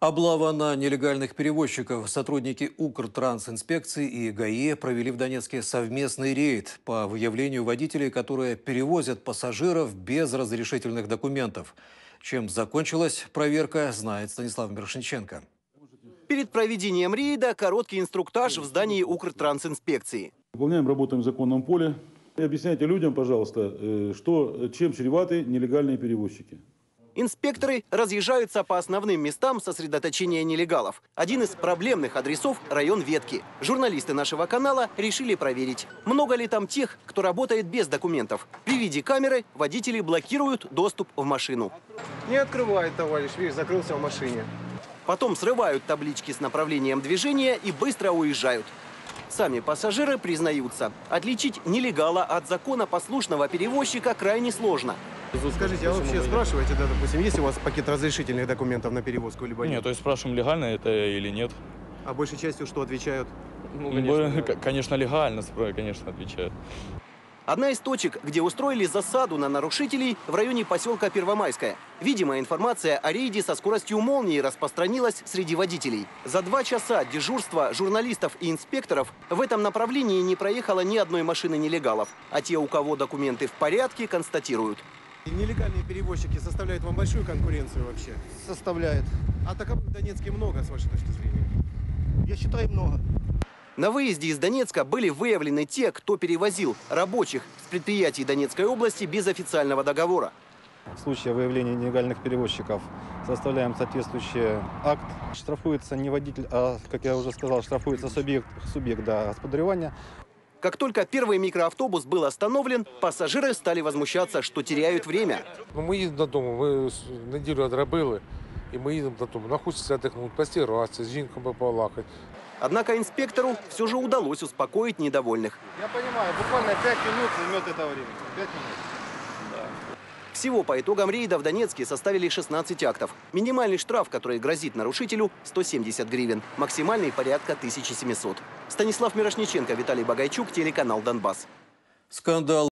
Облава на нелегальных перевозчиков. Сотрудники Укртрансинспекции и ГАИ провели в Донецке совместный рейд по выявлению водителей, которые перевозят пассажиров без разрешительных документов. Чем закончилась проверка, знает Станислав Мирошниченко. Перед проведением рейда короткий инструктаж в здании Укртрансинспекции. Выполняем, работаем в законном поле. И объясняйте людям, пожалуйста, чем чреваты нелегальные перевозчики. Инспекторы разъезжаются по основным местам сосредоточения нелегалов. Один из проблемных адресов – район Ветки. Журналисты нашего канала решили проверить, много ли там тех, кто работает без документов. При виде камеры водители блокируют доступ в машину. Не открывает, товарищ, видишь, закрылся в машине. Потом срывают таблички с направлением движения и быстро уезжают. Сами пассажиры признаются, отличить нелегала от законопослушного перевозчика крайне сложно. Скажите, а вообще спрашиваете, да, допустим, есть у вас пакет разрешительных документов на перевозку либо нет? Нет, то есть спрашиваем, легально это или нет. А большей частью что отвечают? Конечно, легально, конечно, отвечают. Одна из точек, где устроили засаду на нарушителей, в районе поселка Первомайская. Видимо, информация о рейде со скоростью молнии распространилась среди водителей. За 2 часа дежурства журналистов и инспекторов в этом направлении не проехало ни одной машины нелегалов. А те, у кого документы в порядке, констатируют. Нелегальные перевозчики составляют вам большую конкуренцию вообще? Составляет. А таковых в Донецке много, с вашей точки зрения? Я считаю, много. На выезде из Донецка были выявлены те, кто перевозил рабочих с предприятий Донецкой области без официального договора. В случае выявления нелегальных перевозчиков составляем соответствующий акт. Штрафуется не водитель, а, как я уже сказал, штрафуется субъект господарювання. Как только первый микроавтобус был остановлен, пассажиры стали возмущаться, что теряют время. Мы едем додому, ми неділю відробили, і ми їдемо додому. Нам хочеться віддихнути, постиратися, з жінками побалакати. Однако инспектору все же удалось успокоить недовольных. Я понимаю, буквально 5 минут займет это время. 5 минут. Всего по итогам рейда в Донецке составили 16 актов. Минимальный штраф, который грозит нарушителю, 170 гривен. Максимальный порядка 1700. Станислав Мирошниченко, Виталий Багайчук, телеканал «Донбасс». Скандал